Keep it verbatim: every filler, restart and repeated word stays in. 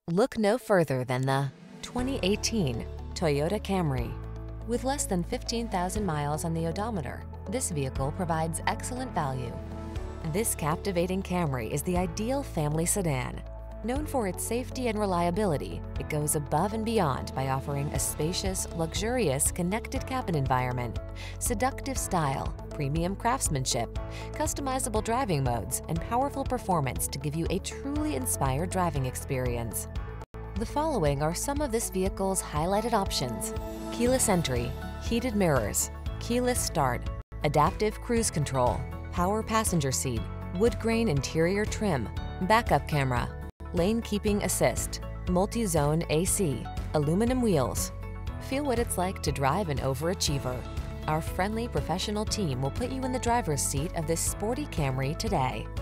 Look no further than the twenty eighteen Toyota Camry. With less than fifteen thousand miles on the odometer, this vehicle provides excellent value. This captivating Camry is the ideal family sedan. Known for its safety and reliability, it goes above and beyond by offering a spacious, luxurious, connected cabin environment, seductive style, premium craftsmanship, customizable driving modes, and powerful performance to give you a truly inspired driving experience. The following are some of this vehicle's highlighted options: keyless entry, heated mirrors, keyless start, adaptive cruise control, power passenger seat, wood grain interior trim, backup camera, lane keeping assist, multi-zone A C, aluminum wheels. Feel what it's like to drive an overachiever. Our friendly professional team will put you in the driver's seat of this sporty Camry today.